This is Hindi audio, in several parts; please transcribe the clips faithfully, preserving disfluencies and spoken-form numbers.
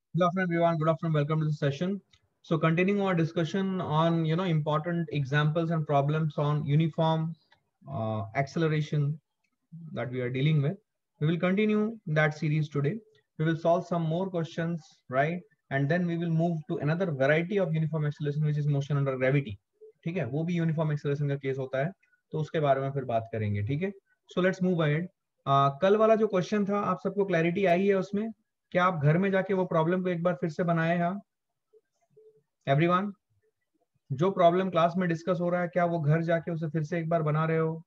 Good afternoon, everyone. Good afternoon. Welcome to the session. So, continuing our discussion on you know important examples and problems on uniform uh, acceleration that we are dealing with. We will continue that series today. We will solve some more questions, right? And then we will move to another variety of uniform acceleration, which is motion under gravity. ठीक है, वो भी यूनिफॉर्म एक्सेलरेशन का केस होता है, तो उसके बारे में फिर बात करेंगे. ठीक है, सो लेट्स मूव अहेड. कल वाला जो क्वेश्चन था, आप सबको क्लैरिटी आई है उसमें? क्या आप घर में जाके वो प्रॉब्लम को एक बार फिर से बनाए हैं? एवरीवन, जो प्रॉब्लम क्लास में डिस्कस हो रहा है, क्या वो घर जाके उसे फिर से एक बार बना रहे हो?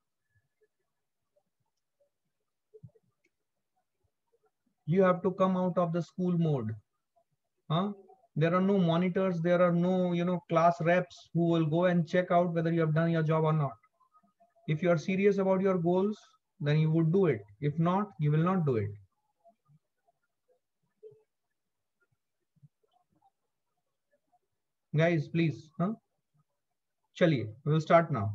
You have to come out of the school mode. Huh? There are no monitors, there are no you know class reps who will go and check out whether you have done your job or not. If you are serious about your goals, then you would do it. If not, you will not do it. Guys, please. Huh? चलिए, we will start now.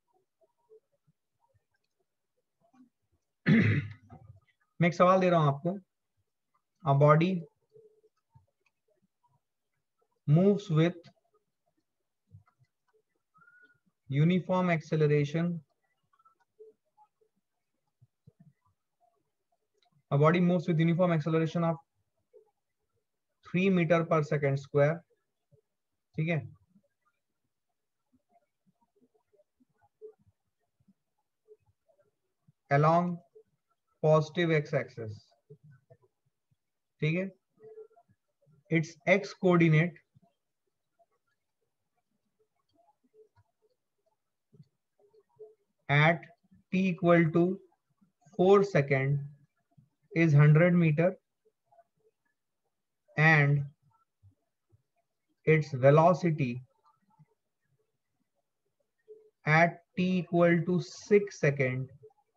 मैं एक सवाल दे रहा हूं आपको. A body moves with uniform acceleration. A body moves with uniform acceleration of three meter per second square. ठीक है, along positive x-axis. ठीक है, its x coordinate at t equal to four second is one hundred meter, and its velocity at t equal to six second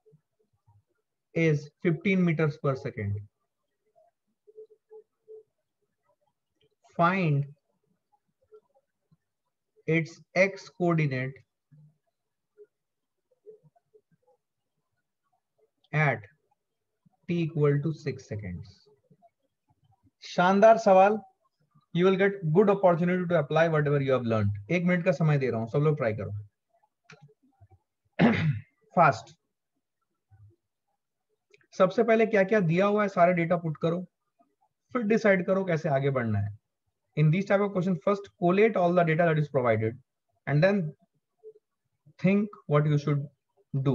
is fifteen meters per second. Find its x coordinate at t equal to six seconds. शानदार सवाल. You will get good opportunity to apply whatever you have learned. एक मिनट का समय दे रहा हूं, सब लोग ट्राई करो फास्ट. सबसे पहले क्या क्या दिया हुआ है सारे डेटा पुट करो, फिर डिसाइड करो कैसे आगे बढ़ना है. In these type of questions, first collate all the data that is provided and then think what you should do.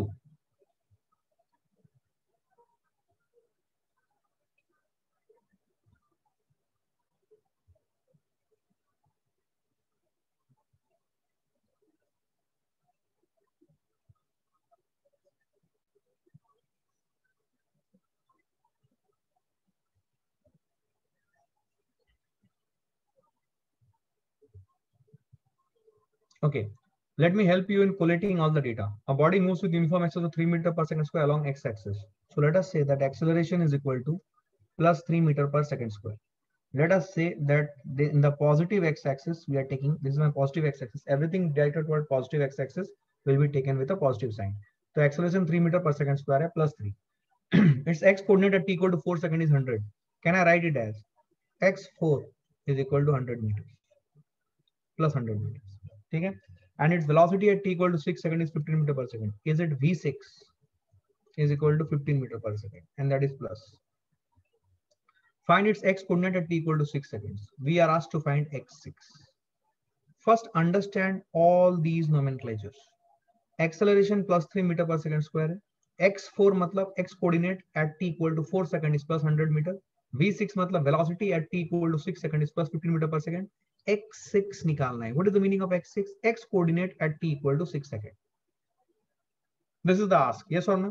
Okay, let me help you in collating all the data. A body moves with uniform acceleration of three meter per second square along x-axis. So let us say that acceleration is equal to plus three meter per second square. Let us say that the, in the positive x-axis we are taking, this is my positive x-axis, everything directed toward positive x-axis will be taken with a positive sign. So acceleration three meter per second square है plus three. Its x coordinate at t equal to four second is one hundred. Can I write it as x four is equal to one hundred meters plus one hundred meters? ठीक है, and its velocity at t equal to six second is fifteen meter per second. Is it v six is equal to fifteen meter per second, and that is plus. Find its x coordinate at t equal to six seconds. We are asked to find x six. First, understand all these nomenclatures. Acceleration plus three meter per second square है. x four मतलब x coordinate at t equal to four second is plus one hundred meter. v six मतलब velocity at t equal to six second is plus fifteen meter per second. x six निकालना है. What is the meaning of x six? X coordinate at t equal to six second. This is the ask. Yes or no?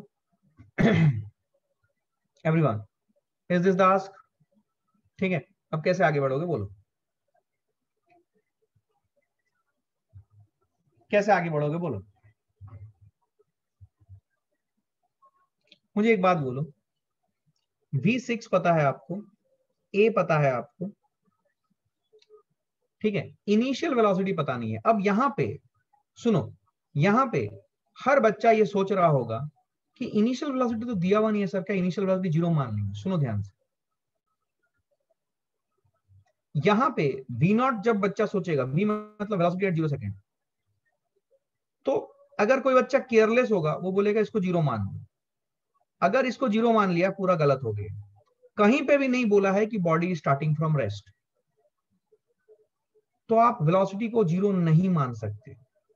Everyone, is this the ask? ठीक है, अब कैसे आगे बढ़ोगे बोलो, कैसे आगे बढ़ोगे बोलो. मुझे एक बात बोलो, v सिक्स पता है आपको, a पता है आपको, ठीक है, इनिशियल वेलोसिटी पता नहीं है. अब यहां पे सुनो, यहां पे हर बच्चा ये सोच रहा होगा कि इनिशियल वेलोसिटी तो दिया हुआ नहीं है सर, क्या इनिशियल वेलोसिटी जीरो मान लेंगे? सुनो ध्यान से, यहां पे वी नॉट जब बच्चा सोचेगा, वी मतलब वेलोसिटी एट जीरो सेकेंड, तो अगर कोई बच्चा केयरलेस होगा वो बोलेगा इसको जीरो मान लो। अगर इसको जीरो मान लिया पूरा गलत हो गया। कहीं पे भी नहीं बोला है कि बॉडी स्टार्टिंग फ्रॉम रेस्ट, तो आप वेलोसिटी को जीरो नहीं मान सकते।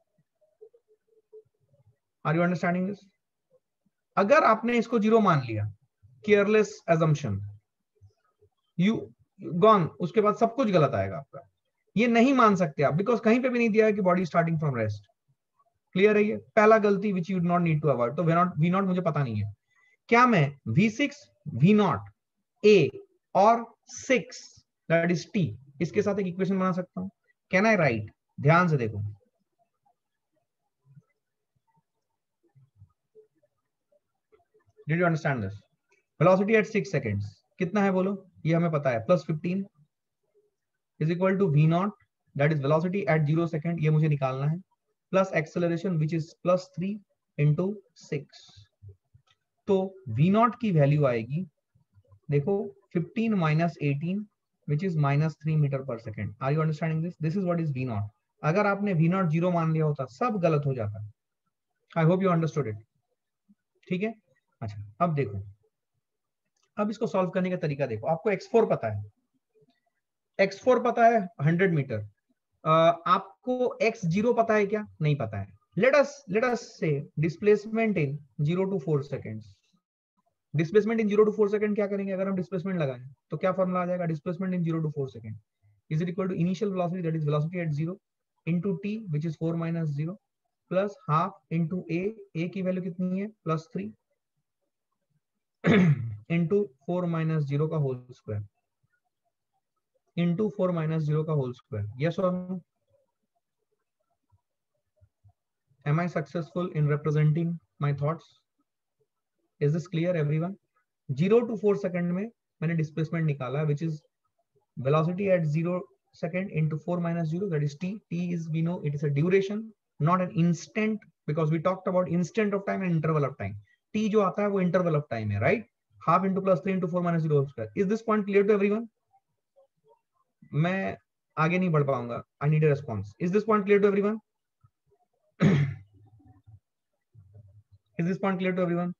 Are you understanding this? अगर आपने इसको जीरो मान लिया, केयरलेस एजम्पशन, यू गॉन, उसके बाद सब कुछ गलत आएगा आपका। ये नहीं मान सकते आप, बिकॉज कहीं पे भी नहीं दिया है कि body starting from rest. Clear है ये पहला गलती which you not need to avoid. तो वी नॉट वी नॉट मुझे पता नहीं है, क्या मैं v six v not a और सिक्स दैट इज टी, इसके साथ एक इक्वेशन बना सकता हूं? Can I write? ध्यान से देखो, did you understand this? Velocity at six seconds कितना है बोलो? ये हमें पता है, plus fifteen is equal to v not, that is velocity at zero second, ये मुझे निकालना है, plus acceleration which is plus three into six. तो वी नॉट की वैल्यू आएगी, देखो, fifteen minus eighteen which is minus three metre पर second. Are you understanding this? This is what is v not. अगर आपने वी नॉट जीरो मान लिया होता सब गलत हो जाता। I hope you understood it. ठीक है, अच्छा अब देखो, अब इसको सॉल्व करने का तरीका देखो। आपको एक्स फोर पता है, एक्स फोर पता है हंड्रेड मीटर। uh, आपको एक्स जीरो पता है क्या? नहीं पता है। लेट अस लेट अस से displacement in zero to four seconds. Displacement in zero to four second क्या करेंगे? अगर हम डिस्प्लेसमेंट लगाएं तो क्या फॉर्मूला आ जाएगा? Displacement in zero to four second is equal to initial velocity, that is velocity at zero, into t which is four minus zero, plus half into a, a की वैल्यू कितनी है? Plus three, into four minus zero का whole square, into four minus zero का होल स्क्वायर। यस और no? Am I successful in representing my thoughts? Is this clear everyone? Zero to four second में मैंने डिस्प्लेसमेंट निकाला which is velocity at zero second into four minus zero, that is t. T is, we know it is a duration, not an instant, because we talked about instant of time and interval of time. T जो आता है वो interval of time है, right? Half into plus three into four minus zero square. Is this point clear to everyone? मैं आगे नहीं बढ़ पाऊंगा. I need a response. Is this point clear to everyone? Is this point clear to everyone?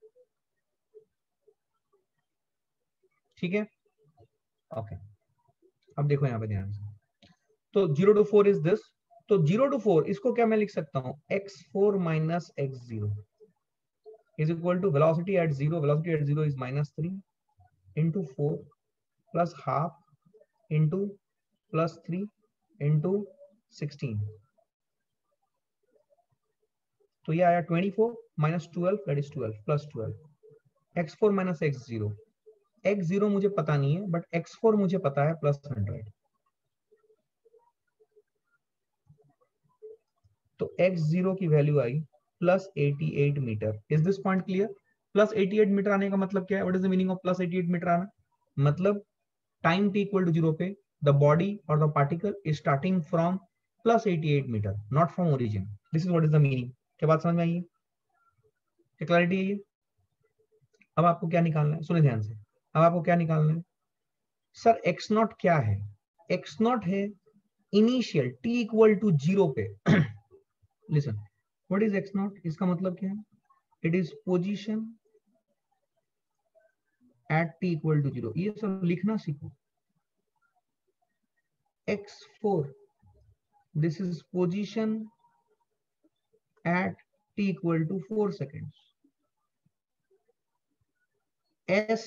ठीक है, ओके okay. अब देखो यहाँ पे ध्यान से, तो zero to four is this, तो जीरो टू फोर इसको क्या मैं लिख सकता हूं? X four minus x zero is equal to velocity at zero, velocity at zero is minus three into four plus half into plus three into sixteen, तो ये आया twenty four minus twelve, that is twelve plus twelve. X four minus x zero, x zero मुझे पता नहीं है बट एक्स फोर मुझे पता है, प्लस हंड्रेड, तो एक्स जीरो की वैल्यू आई plus eighty eight metre. Is this point clear? Plus eighty eight metre आने का मतलब क्या है? What is the meaning of plus eighty eight metre आना? मतलब time t equal to zero पे द बॉडी और the particle is starting from plus eighty eight metre, not from origin. This is what is the meaning. क्या बात समझ में आई है? क्या क्लैरिटी है ये? अब आपको क्या निकालना है? सुने ध्यान से, अब आपको क्या निकालना है? सर एक्स नॉट क्या है? एक्स नॉट है initial t equal to zero पे। Listen, what is x not? इसका मतलब क्या है? It is position at t equal to zero. ये सब लिखना सीखो। X four, this is position at t equal to four seconds. Yes,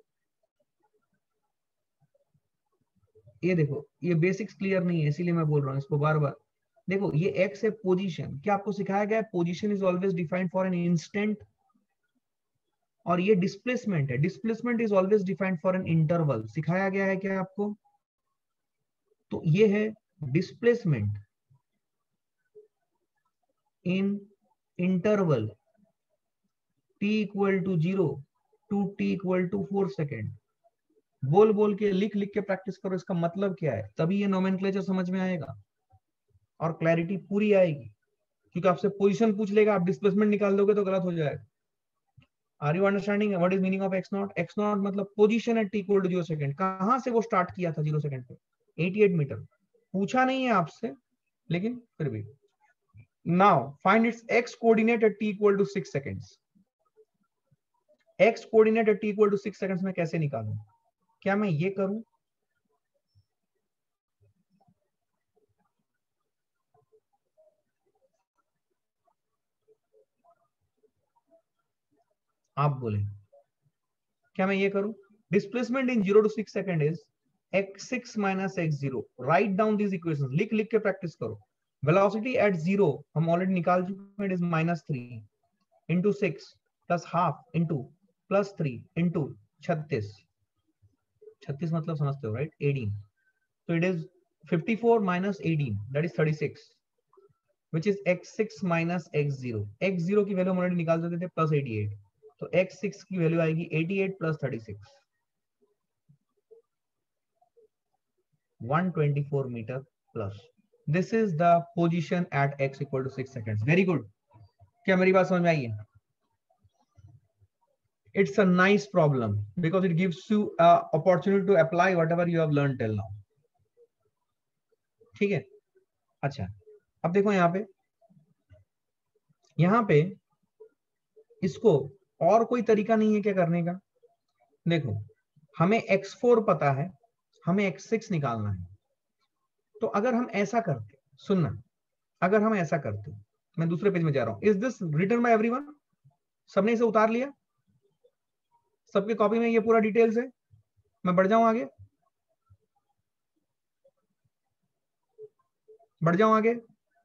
ये देखो ये बेसिक्स क्लियर नहीं है इसीलिए मैं बोल रहा हूं इसको बार बार। देखो ये एक्स है पोजीशन, क्या आपको सिखाया गया है? Position is always defined for an instant, और ये डिस्प्लेसमेंट है, displacement is always defined for an interval. सिखाया गया है क्या आपको? तो ये है displacement in interval t equal to zero to t equal to four second. बोल बोल के लिख लिख के प्रैक्टिस करो इसका मतलब क्या है, तभी ये नोमेनक्लेचर समझ में आएगा और क्लैरिटी पूरी आएगी। क्योंकि आपसे पोजीशन पूछ लेगा, आप डिस्प्लेसमेंट निकाल दोगे तो गलत हो जाएगा। Are you understanding what is meaning of x not? X not मतलब position at t equal to zero second. कहां से वो स्टार्ट किया था जीरो सेकंड पे? अठासी मीटर। पूछा नहीं है आपसे, लेकिन फिर भी। Now find its x coordinate at t equal to six seconds. X coordinate at t equal to six seconds में कैसे निकालूं? क्या मैं ये करूं? आप बोले, क्या मैं ये करूं? Displacement in zero to six second is x six minus x zero. Right down this equations, लिख लिख के प्रैक्टिस करो। वेलोसिटी एट जीरो हम ऑलरेडी निकाल चुके हैं, it is minus three into six plus half into plus three into छत्तीस। छत्तीस मतलब समझते हो राइट? एटीन। तो it is fifty four minus eighteen, that is thirty six, which is x six minus x zero. x zero की वैल्यू हम ऑलरेडी निकाल चुके थे, प्लस एटी एट। तो x सिक्स की वैल्यू आएगी eighty eight plus thirty six, one twenty four metre plus. This is the position at x equal to six seconds. Very good. क्या मेरी बात समझ में आई है? It's a nice problem because it gives you a opportunity to apply whatever you have learned till now. ठीक है? अच्छा, अब देखो यहाँ पे, यहाँ पे इसको और कोई तरीका नहीं है क्या करने का? देखो, हमें एक्स फोर पता है, हमें एक्स सिक्स निकालना है। तो अगर हम ऐसा करते, सुनना, अगर हम ऐसा करते, मैं दूसरे पेज में जा रहा हूं। Is this written by everyone? सबने इसे उतार लिया? सबके कॉपी में ये पूरा डिटेल्स है? मैं बढ़ जाऊं आगे? बढ़ जाऊं आगे?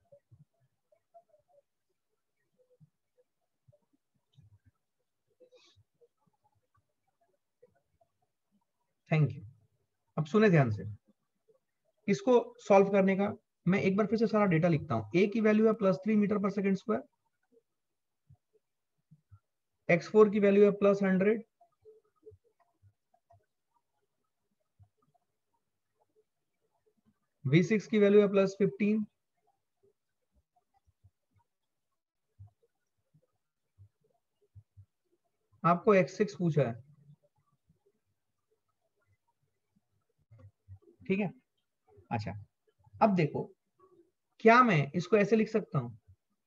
Thank you. अब सुने ध्यान से, इसको सॉल्व करने का मैं एक बार फिर से सारा डेटा लिखता हूं। ए की वैल्यू है प्लस थ्री मीटर पर सेकेंड स्क्वायर, एक्स फोर की वैल्यू है प्लस हंड्रेड, वी सिक्स की वैल्यू है प्लस फिफ्टीन, आपको एक्स सिक्स पूछा है। ठीक है? अच्छा, अब देखो, क्या मैं इसको ऐसे लिख सकता हूं?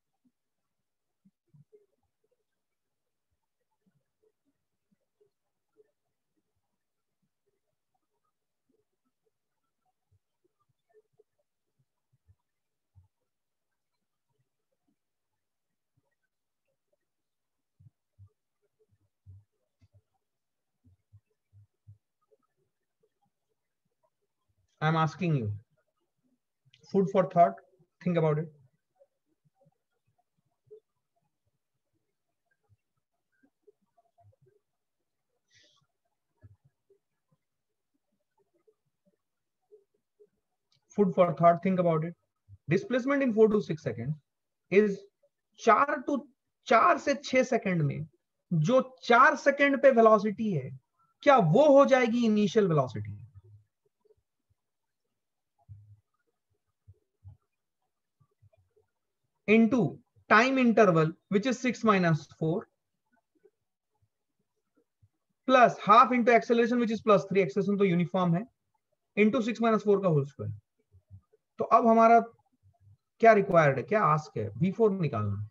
I am asking you, food for thought, think about it. Food for thought, think about it. Displacement in four to six second is चार टू चार से छह सेकेंड में जो चार सेकेंड पे वेलोसिटी है, क्या वो हो जाएगी initial velocity? Into time interval which is six minus four plus half into acceleration which is plus three, acceleration तो यूनिफॉर्म है, इंटू सिक्स माइनस फोर का होल स्क्वायर। तो अब हमारा क्या रिक्वायर्ड है, क्या आस्क है? वी फोर निकालना।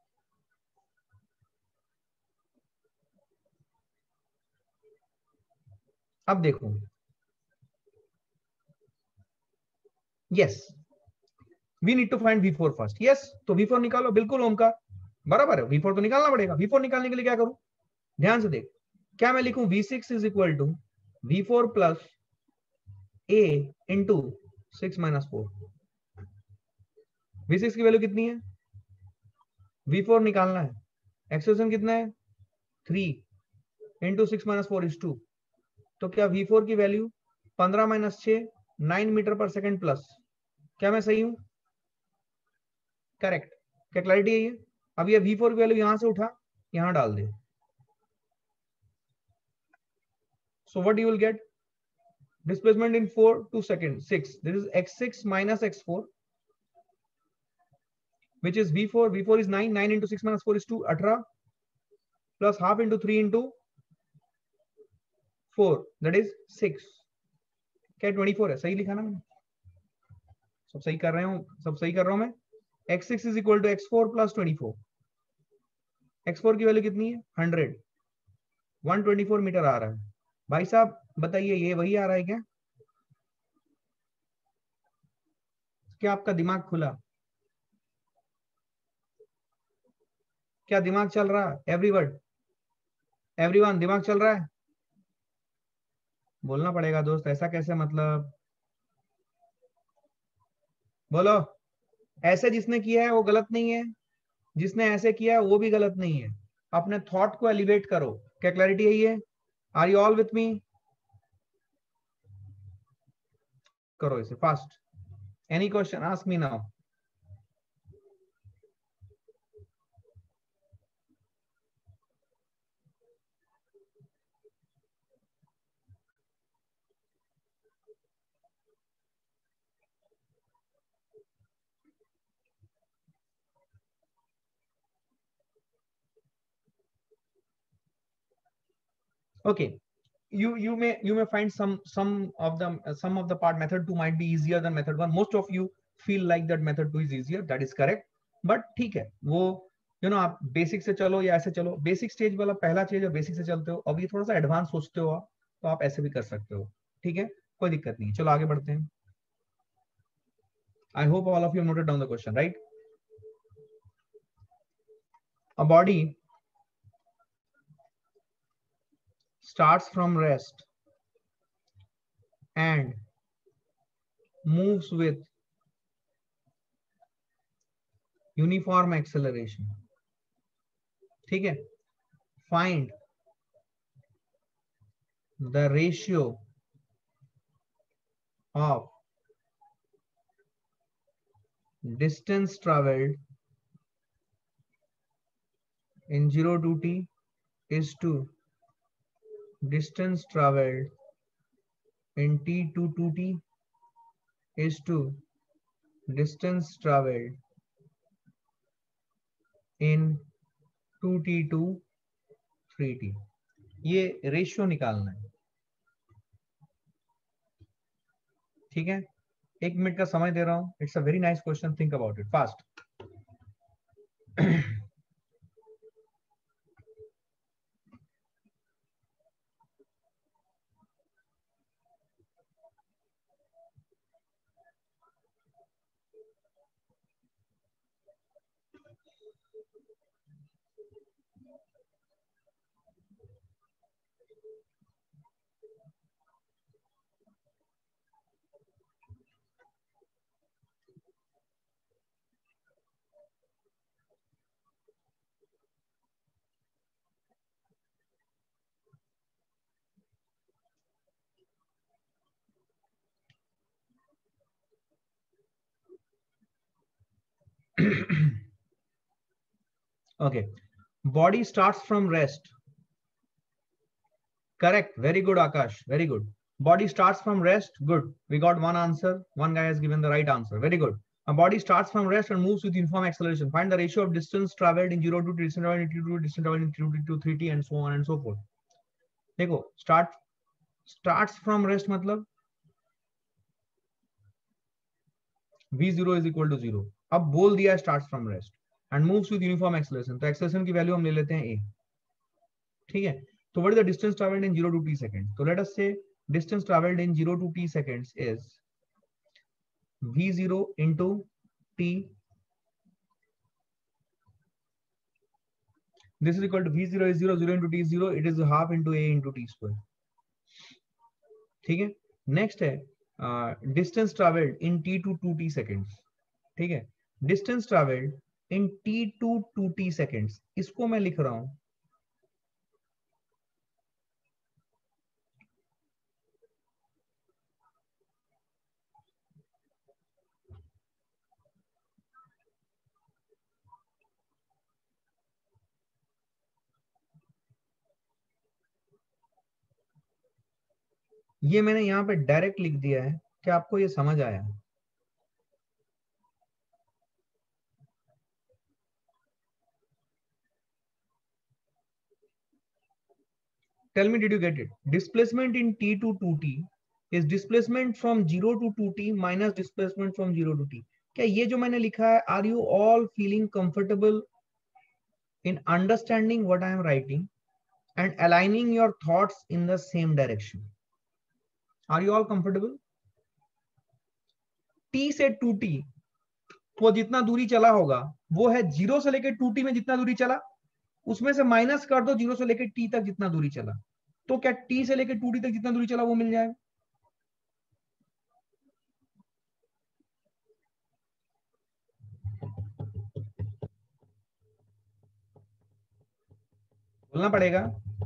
अब देखो, yes, we need to find v four first. Yes, तो वी फोर निकालो, बिल्कुल ओमकार, बराबर है। वी फोर तो निकालना पड़ेगा। वी फोर निकालने के लिए क्या करूं? ध्यान से देख, क्या मैं लिखूं? V six is equal to v four plus a into six minus four. V six की वैल्यू कितनी है? वी फोर निकालना है, एक्सेलरेशन कितना है? Three into six minus four is two. तो क्या वी फोर की वैल्यू पंद्रह माइनस छह, नाइन मीटर पर सेकेंड प्लस। क्या मैं सही हूं? करेक्ट। क्या क्लैरिटी है ये? अब ये वी फोर की वैल्यू यहां से उठा, यहां डाल दे। So what you will get? Displacement in four to second six. This is x six minus x four, which is v four. v four is nine. nine into six minus four is two. eighteen plus half into three into four. That is six. क्या ट्वेंटी फोर है? सही लिखा ना मैंने? सब सही कर रहे हूँ, सब सही कर रहा हूँ मैं। X six is equal to x four plus twenty four. X four की वैल्यू कितनी है? Hundred. One twenty four metre आ रहा है। भाई साहब बताइए, ये वही आ रहा है क्या? क्या आपका दिमाग खुला? क्या दिमाग चल रहा है? एवरीवर्ड, एवरीवन, दिमाग चल रहा है? बोलना पड़ेगा दोस्त, ऐसा कैसे मतलब? बोलो। ऐसे जिसने किया है वो गलत नहीं है, जिसने ऐसे किया है वो भी गलत नहीं है। अपने थॉट को एलिवेट करो। क्या क्लैरिटी है ये? Are you all with me? करो इसे fast. Any question ask me now. Okay, you you may you may find some some of the some of the part method two might be easier than method one. Most of you feel like that method two is easier. That is correct. But ठीक है, वो you know आप बेसिक से चलो या ऐसे चलो। बेसिक स्टेज वाला पहला स्टेज है, बेसिक से चलते हो। अब ये थोड़ा सा एडवांस सोचते हो आप, तो आप ऐसे भी कर सकते हो। ठीक है, कोई दिक्कत नहीं। चलो आगे बढ़ते हैं। I hope all of you noted down the question, right? A body starts from rest and moves with uniform acceleration. ठीक है, find the ratio of distance traveled in zero to t is to distance traveled in t to two t is to distance traveled in two t to three t. ये रेशियो निकालना है। ठीक है, एक मिनट का समय दे रहा हूं। It's a very nice question, think about it fast. Okay, body starts from rest. Correct, very good Akash, very good. Body starts from rest. Good, we got one answer. One guy has given the right answer, very good. A body starts from rest and moves with uniform acceleration. Find the ratio of distance traveled in zero to distance traveled in two, distance traveled in two to three t, and so on and so forth. देखो, start starts from rest मतलब v zero is equal to zero. अब बोल दिया starts from rest and moves with uniform acceleration, तो acceleration की वैल्यू हम ले लेते हैं a। ठीक है, तो what is the distance traveled in zero to t seconds? So let us say distance traveled in zero to t seconds is v zero into t. This is equal to v zero is zero, zero into t is zero. It is half into a into t square. ठीक है, नेक्स्ट है distance travelled in t to two t seconds. ठीक है, distance travelled in t to two t seconds, इसको मैं लिख रहा हूं ये मैंने यहां पे डायरेक्ट लिख दिया है। क्या आपको ये समझ आया? Tell me, did you get it? Displacement in t to two t is displacement from zero to two t minus displacement from zero to t. क्या ये जो मैंने लिखा है, are you all feeling comfortable in understanding what I am writing and aligning your thoughts in the same direction? Are you all comfortable? T से टू टी वो जितना दूरी चला होगा वो है जीरो से लेकर टू टी में जितना दूरी चला उसमें से माइनस कर दो जीरो से लेकर टी तक जितना दूरी चला, तो क्या टी से लेकर टू टी तक जितना दूरी चला वो मिल जाएगा? बोलना पड़ेगा,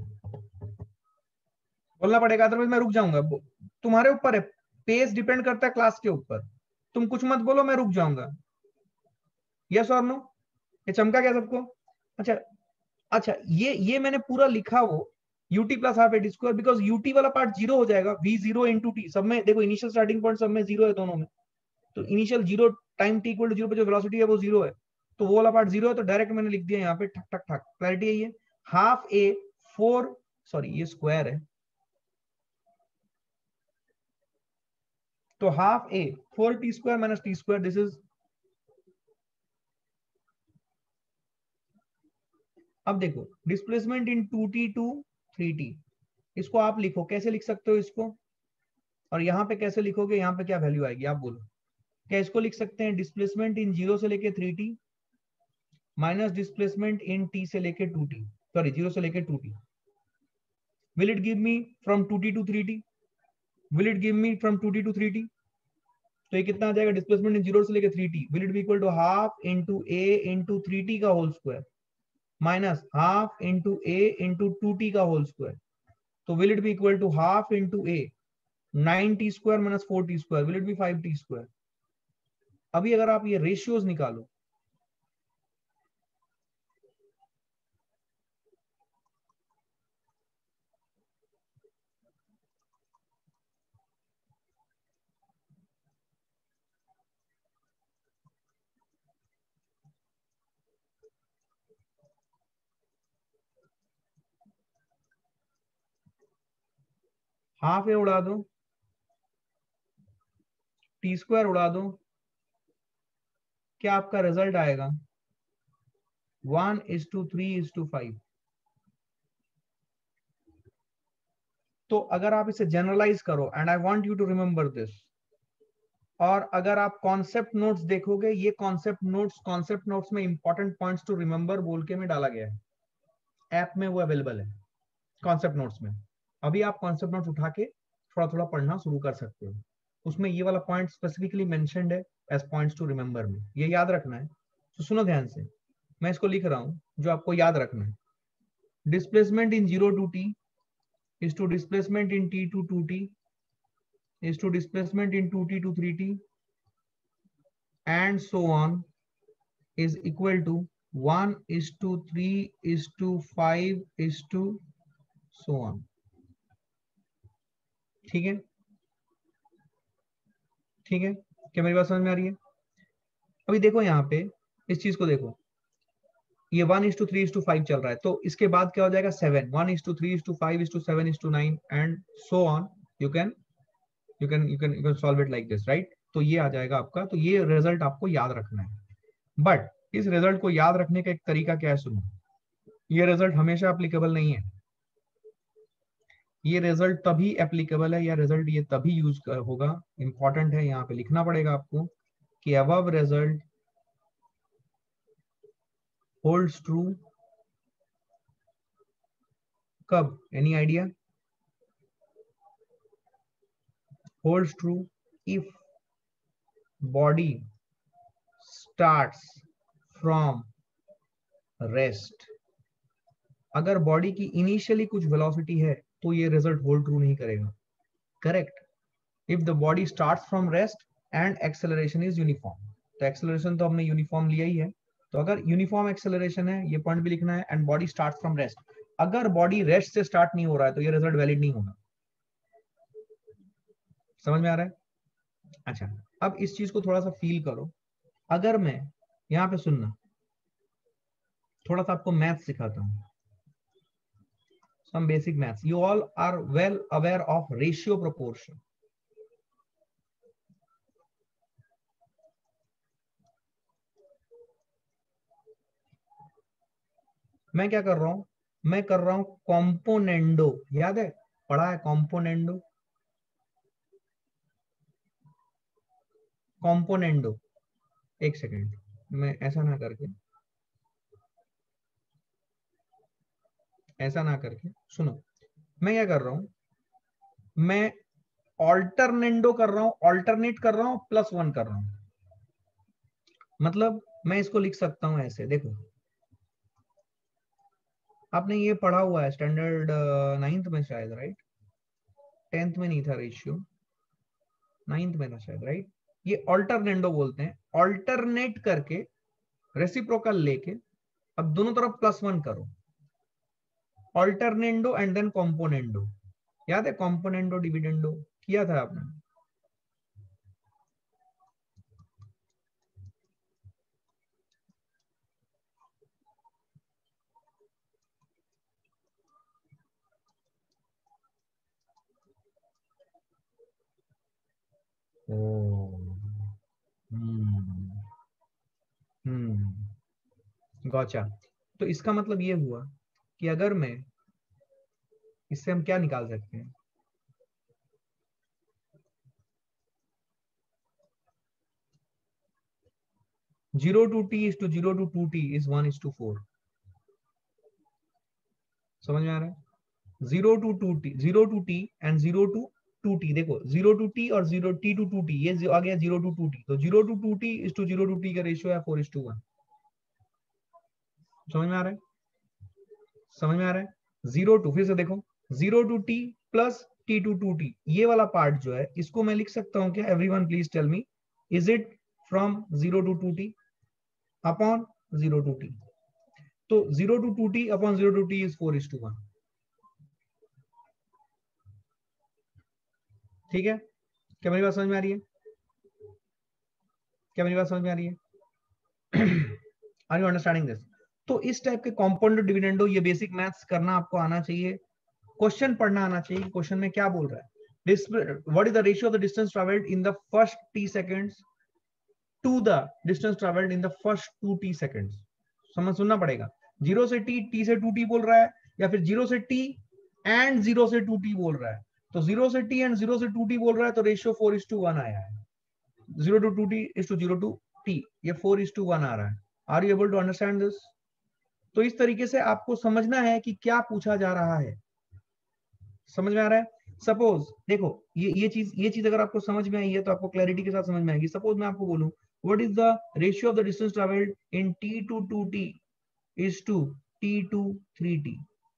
बोलना पड़ेगा, अदरवाइज मैं रुक जाऊंगा। तुम्हारे ऊपर है, पेस डिपेंड करता है क्लास के ऊपर। तुम कुछ मत बोलो, मैं रुक जाऊंगा। यस और नो? ये चमका क्या सबको? अच्छा अच्छा, ये ये मैंने पूरा लिखा वो ut plus half at square, because ut वाला पार्ट जीरो हो जाएगा, v जीरो इंटू टी। सब में देखो इनिशियल स्टार्टिंग पॉइंट सब में जीरो है दोनों में, तो initial zero time t equal to zero पे जो वेलोसिटी है वो जीरो है, तो वो वाला पार्ट जीरो है, तो डायरेक्ट मैंने लिख दिया यहाँ पे ठक ठक ठक। क्लैरिटी है? ये हाफ ए फोर, सॉरी ये स्क्वायर है, तो half a four t square minus t square, this is. अब देखो displacement in two T to three t, इसको आप लिखो, कैसे लिख सकते हो इसको, और यहाँ पे कैसे लिखोगे, यहाँ पे क्या वैल्यू आएगी आप बोलो? क्या इसको लिख सकते हैं डिस्प्लेसमेंट इन जीरो से लेके three t minus displacement in t से लेके टू टी, सॉरी जीरो से लेके two t. Will it give me from two T to three t? Will it give me from two T to three T? तो ये कितना आ जाएगा डिस्प्लेसमेंट इन जीरो से लेके three t? Will it be equal to half into a into three t का whole square minus half into a into two t का होल स्क्वायर, तो will it be equal to half into a nine t square minus four t square, will it be five t square. अभी अगर आप ये रेशियोज निकालो, हाफ ए उड़ा दो, टी स्क्वायर उड़ा दो, क्या आपका रिजल्ट आएगा? One is to three is to five. तो अगर आप इसे जनरलाइज करो, and I want you to remember this, और अगर आप कॉन्सेप्ट नोट्स देखोगे, ये कॉन्सेप्ट नोट्स कॉन्सेप्ट नोट्स में इंपॉर्टेंट पॉइंट्स टू रिमेंबर बोल के में डाला गया है, ऐप में वो अवेलेबल है कॉन्सेप्ट नोट्स में। अभी आप कॉन्सेप्ट नोट्स उठा के थोड़ा थोड़ा पढ़ना शुरू कर सकते हो, उसमें ये वाला पॉइंट स्पेसिफिकली मेंशन्ड है एज पॉइंट्स टू रिमेंबर में, ये याद रखना है। तो सुनो ध्यान से, मैं इसको लिख रहा हूं जो आपको याद रखना है। Displacement in zero to t is to displacement in t to two t is to displacement in two t to three t and so on is equal to one is to three is to five is to so on। ठीक है? ठीक है, क्या मेरी बात समझ में आ रही है? अभी देखो यहाँ पे इस चीज को देखो, ये one is to three is to five चल रहा है, तो इसके बाद क्या हो जाएगा? Seven, one is to three is to five is to seven is to nine and so on. You can you can you can you can solve it like this, right? तो ये आ जाएगा आपका, तो ये रिजल्ट आपको याद रखना है। बट इस रिजल्ट को याद रखने का एक तरीका क्या है, सुनो, ये रिजल्ट हमेशा एप्लीकेबल नहीं है। ये रिजल्ट तभी एप्लीकेबल है, या रिजल्ट ये तभी यूज होगा, इंपॉर्टेंट है, यहाँ पे लिखना पड़ेगा आपको कि अबव रिजल्ट होल्ड्स ट्रू कब? Any idea? Holds true if body starts from rest. अगर बॉडी की इनिशियली कुछ वेलोसिटी है तो ये रिजल्ट होल्ड ट्रू नहीं करेगा, correct? If the body starts from rest and acceleration is uniform, तो एक्सेलरेशन तो हमने यूनिफॉर्म लिया ही है, तो अगर यूनिफॉर्म एक्सेलरेशन है, ये पॉइंट भी लिखना है, and body starts from rest, अगर बॉडी रेस्ट से स्टार्ट नहीं हो रहा है तो ये रिजल्ट वैलिड नहीं होगा। समझ में आ रहा है? अच्छा, अब इस चीज को थोड़ा सा फील करो। अगर मैं यहाँ पे, सुनना, थोड़ा सा आपको मैथ सिखाता हूँ, some basic maths, you all are well aware of ratio proportion, मैं क्या कर रहा हूं, मैं कर रहा हूं कॉम्पोनेंडो, याद है पढ़ा है कॉम्पोनेंडो, कॉम्पोनेंडो। एक सेकेंड, मैं ऐसा ना करके, ऐसा ना करके सुनो, मैं क्या कर रहा हूं, मैं ऑल्टरनेंडो कर रहा हूं, ऑल्टरनेट कर रहा हूं, प्लस वन कर रहा हूं। मतलब मैं इसको लिख सकता हूं ऐसे, देखो आपने ये पढ़ा हुआ है स्टैंडर्ड नाइन्थ में शायद, राइट? टेंथ में नहीं था रेशियो, नाइन्थ में था शायद, राइट? ये ऑल्टरनेंडो बोलते हैं, ऑल्टरनेट करके रेसिप्रोकल लेके अब दोनों तरफ प्लस वन करो, ऑल्टरनेंडो एंड देन कॉम्पोनेंडो। याद है कॉम्पोनेंडो डिविडेंडो किया था आपने? ओ, हम्म हम्म गॉचा। तो इसका मतलब ये हुआ कि अगर मैं, इससे हम क्या निकाल सकते हैं, zero to t is to zero to two t is one is to four. समझ में आ रहा है? Zero to two t, zero to t and zero to two t, देखो जीरो टू टी और zero t to two t, ये आ गया जीरो टू टू टी, तो zero to two t is to zero to t का रेशियो है फोर इज टू वन। समझ में आ रहा है? समझ में आ रहा है? जीरो टू, फिर से देखो, zero to t plus t to two t, ये वाला पार्ट जो है इसको मैं लिख सकता हूं क्या? Everyone please tell me, is it from zero to two t upon zero to t? तो zero to two t upon zero to t is four is to one. ठीक है? क्या मेरी बात समझ में आ रही है? क्या मेरी बात समझ में आ रही है? Are you understanding this? तो इस टाइप के कॉम्पाउंड डिविडेंडो, ये बेसिक मैथ्स करना आपको आना चाहिए, क्वेश्चन पढ़ना आना चाहिए, क्वेश्चन में क्या बोल रहा है। What is the ratio of the distance traveled in the first t seconds to the distance traveled in the first two t seconds? समझ सुनना पड़ेगा, जीरो से टी, टी से टू टी बोल रहा है, या फिर जीरो से टी एंड जीरो से टू टी बोल रहा है। तो जीरो से टी एंड जीरो से टू टी बोल रहा है, तो ratio four is to one आया है। Zero to two t is to zero to t, ये फोर इज टू वन आ रहा है। Are you able to understand this? तो इस तरीके से आपको समझना है कि क्या पूछा जा रहा है। समझ में आ रहा है? सपोज देखो, ये ये चीज ये चीज अगर आपको समझ में आई है तो आपको क्लैरिटी के साथ समझ में आएगी। सपोज मैं आपको बोलूं, what is the ratio of the distance travelled in t to two t is to T to three T.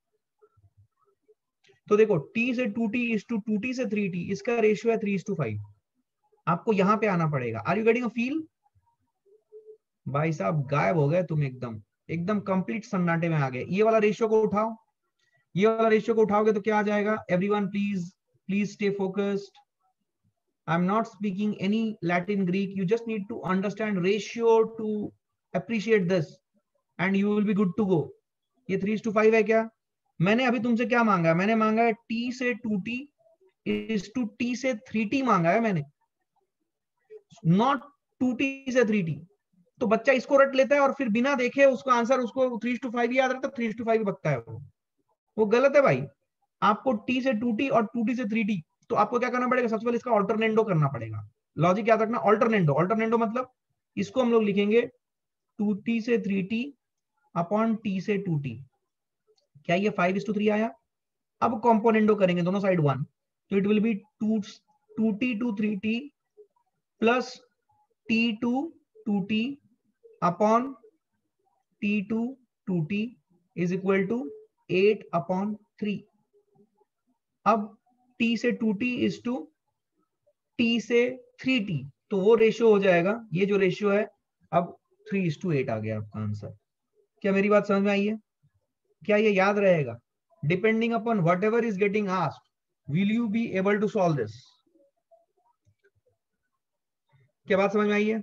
T देखो, t से two t is to two t से थ्री टी, इसका रेशियो है थ्री इज टू फाइव। आपको यहां पे आना पड़ेगा। Are you getting a feel? भाई साहब गायब हो गए तुम, एकदम एकदम कंप्लीट सन्नाटे में आ गए। ये वाला रेशियो को उठाओ, ये वाला रेशियो को उठाओगे तो क्या आ जाएगा? Everyone please, please stay focused. I'm not speaking any Latin Greek. You just need to understand ratio to appreciate this, and you will be good to go. ये थ्री टू फाइव है क्या? मैंने अभी तुमसे क्या मांगा है? मैंने मांगा है t से two t is to t से थ्री टी मांगा है मैंने, नॉट टू टी से थ्री टी। तो बच्चा इसको रट लेता है और फिर बिना देखे उसको आंसर, उसको थ्री टू फाइव याद रहता है, थ्री टू फाइव बकता है वो वो गलत है भाई। आपको t से टू टी और टू टी से थ्री टी, तो आपको क्या करना पड़ेगा? सबसे पहले इसका ऑल्टरनेंडो करना पड़ेगा। लॉजिक याद रखना, ऑल्टरनेंडो, ऑल्टरनेंडो मतलब इसको हम लोग लिखेंगे टू टी से थ्री टी अपॉन टी से टू टी। क्या ये फाइव इज टू थ्री आया? अब कॉम्पोनेंडो करेंगे दोनों साइड वन, तो it will be to two T to three t plus t to two t upon t to two t is equal to eight upon three. अब t से two t is to t से थ्री टी, तो वो रेशियो हो जाएगा, ये जो रेशियो है अब थ्री इज टू एट आ गया आपका आंसर। क्या मेरी बात समझ में आई है? क्या ये याद रहेगा? Depending upon whatever is getting asked, will you be able to solve this? क्या बात समझ में आई है?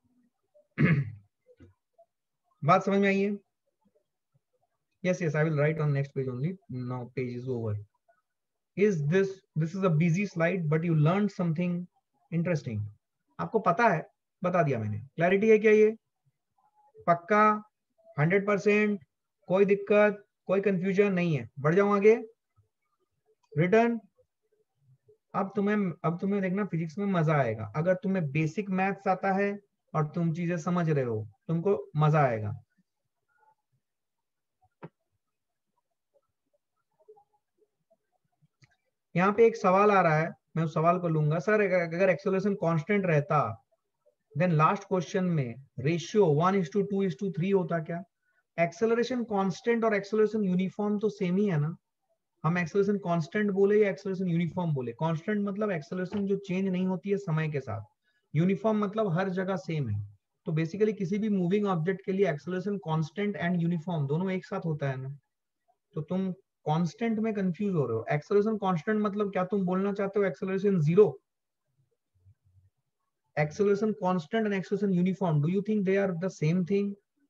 बात समझ में आई है? yes yes I will write on next page only, now page is over. Is this this is a busy slide but you learned something interesting? आपको पता है, बता दिया मैंने। क्लैरिटी है क्या? ये पक्का हंड्रेड परसेंट कोई दिक्कत, कोई कंफ्यूजन नहीं है? बढ़ जाऊं आगे। रिटर्न। अब तुम्हें अब तुम्हें देखना फिजिक्स में मजा आएगा अगर तुम्हें बेसिक मैथ्स आता है और तुम चीजें समझ रहे हो, तुमको मजा आएगा। यहाँ पे एक सवाल आ रहा है, मैं उस सवाल को लूंगा। सर अगर एक्सेलरेशन कांस्टेंट रहता देन लास्ट क्वेश्चन में ratio one is to two is to three होता क्या? एक्सेलरेशन कांस्टेंट और एक्सेलरेशन यूनिफॉर्म तो सेम ही है ना। हम एक्सेलरेशन कांस्टेंट बोले या एक्सेलरेशन यूनिफॉर्म बोले? कांस्टेंट मतलब एक्सेलरेशन जो चेंज नहीं होती है समय के साथ, यूनिफॉर्म मतलब हर जगह सेम है। तो बेसिकली किसी भी मूविंग ऑब्जेक्ट के लिए एक्सेलरेशन कांस्टेंट एंड यूनिफॉर्म दोनों एक साथ होता है ना। तो तुम कांस्टेंट में कंफ्यूज हो रहे हो। एक्सेलरेशन कांस्टेंट मतलब क्या तुम बोलना चाहते हो acceleration zero? acceleration constant and acceleration uniform, do you think they are the same thing?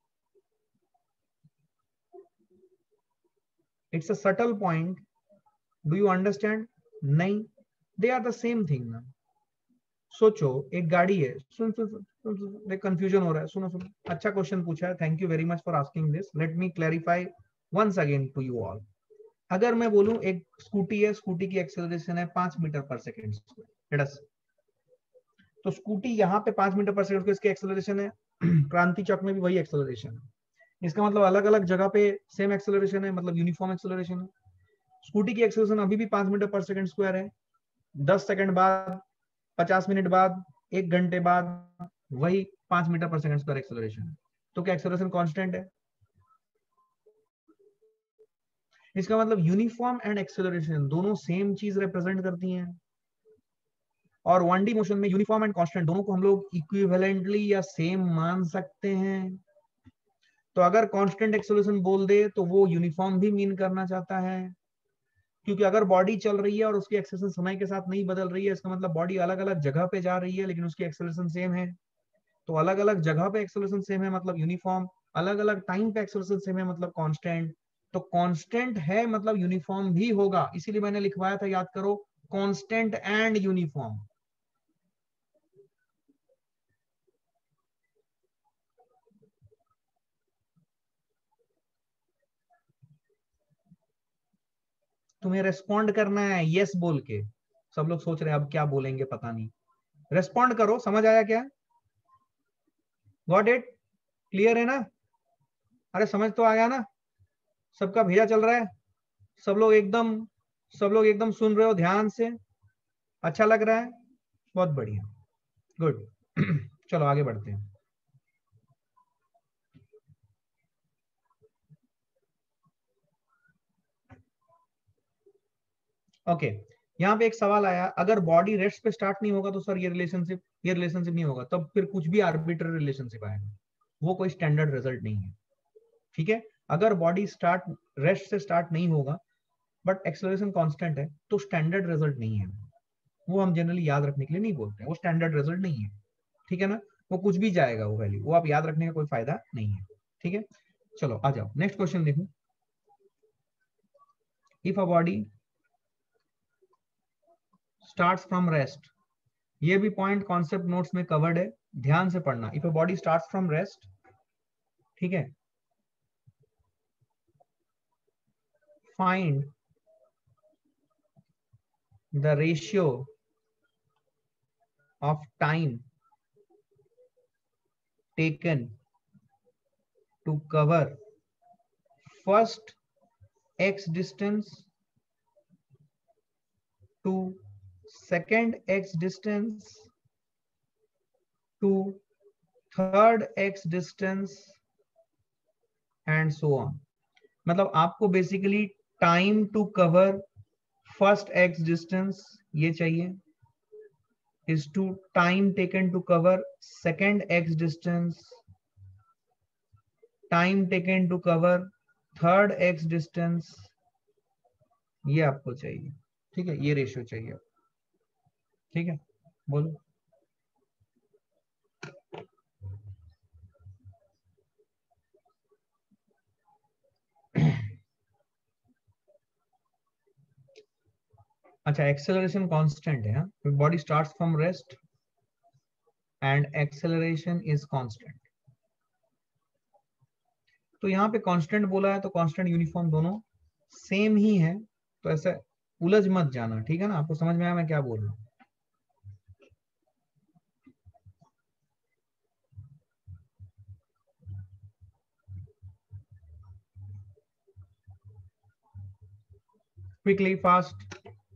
It's a subtle point, do you understand? नहीं, they are the same thing ना। सोचो एक गाड़ी है, सुन सुन सुन सुन कंफ्यूजन हो रहा है, सुनो सुनो। अच्छा क्वेश्चन पूछा है, thank you very much for asking this. Let me clarify once again to you all. अगर मैं बोलूं एक स्कूटी है, स्कूटी की एक्सेलरेशन है पांच मीटर पर सेकेंड स्क्वायर, तो स्कूटी यहाँ पे पांच मीटर पर सेकंड इसकी एक्सेलरेशन है, क्रांति चौक में भी वही एक्सेलरेशन है। इसका मतलब अलग अलग जगह पे सेम एक्सेलरेशन है, मतलब यूनिफॉर्म एक्सेलरेशन है। स्कूटी की एक्सेलरेशन अभी भी पांच मीटर पर सेकंड स्क्वायर है। दस सेकंड बाद, पचास मिनट बाद, एक घंटे बाद वही पांच मीटर पर सेकंड स्क्वायर एक्सेलरेशन है। तो क्या एक्सेलरेशन कांस्टेंट है? इसका मतलब यूनिफॉर्म एंड एक्सेलरेशन दोनों सेम चीज रिप्रेजेंट करती हैं। और वन डी मोशन में यूनिफॉर्म एंड कांस्टेंट दोनों को हम लोग इक्विवेलेंटली या सेम मान सकते हैं। तो अगर कांस्टेंट एक्सेलरेशन बोल दे तो वो यूनिफॉर्म भी मीन करना चाहता है, क्योंकि अगर बॉडी चल रही है और उसकी एक्सेलरेशन समय के साथ नहीं बदल रही है, इसका मतलब बॉडी अलग अलग जगह पे जा रही है लेकिन उसकी एक्सेलरेशन सेम है। तो अलग अलग जगह पे एक्सेलरेशन सेम है मतलब यूनिफॉर्म, अलग अलग टाइम पे एक्सेलरेशन सेम है मतलब कांस्टेंट। तो कांस्टेंट है मतलब यूनिफॉर्म भी होगा, इसीलिए मैंने लिखवाया था, याद करो, कांस्टेंट एंड यूनिफॉर्म। तुम्हें रेस्पॉन्ड करना है यस बोल के। सब लोग सोच रहे हैं अब क्या बोलेंगे पता नहीं। रेस्पॉन्ड करो, समझ आया क्या? Got it? क्लियर है ना? अरे समझ तो आ गया ना? सबका भेजा चल रहा है? सब लोग एकदम सब लोग एकदम सुन रहे हो ध्यान से? अच्छा लग रहा है? बहुत बढ़िया, गुड। चलो आगे बढ़ते हैं। Okay okay. यहाँ पे एक सवाल आया, अगर बॉडी रेस्ट पे स्टार्ट नहीं होगा तो सर ये रिलेशनशिप ये रिलेशनशिप नहीं होगा, तब फिर कुछ भी आर्बिट्ररी रिलेशनशिप आएगा, वो कोई स्टैंडर्ड रिजल्ट नहीं है। ठीक है, अगर बॉडी स्टार्ट रेस्ट से स्टार्ट नहीं होगा बट एक्सेलरेशन कांस्टेंट है तो स्टैंडर्ड रिजल्ट नहीं है। वो हम जनरली याद रखने के लिए नहीं बोलते हैं, वो स्टैंडर्ड रिजल्ट नहीं है। ठीक है ना, वो कुछ भी जाएगा वो वैल्यू, वो आप याद रखने का कोई फायदा नहीं है। ठीक है, चलो आ जाओ नेक्स्ट क्वेश्चन देखो। If a body starts from rest, ये भी पॉइंट कॉन्सेप्ट नोट्स में कवर्ड है, ध्यान से पढ़ना। If a body starts from rest, ठीक है, find the ratio of time taken to cover first x distance to second x distance to third x distance and so on। मतलब आपको basically time to cover first x distance ये चाहिए, is to time taken to cover second x distance, time taken to cover third x distance, ये आपको चाहिए। ठीक है, ये रेशियो चाहिए। ठीक है, बोलो। अच्छा, एक्सेलरेशन कांस्टेंट है, body starts from rest and acceleration is constant. तो यहाँ पे कांस्टेंट बोला है तो कांस्टेंट यूनिफॉर्म दोनों सेम ही है, तो ऐसे उलझ मत जाना, ठीक है ना? आपको समझ में आया मैं क्या बोल रहा हूँ? Quickly fast.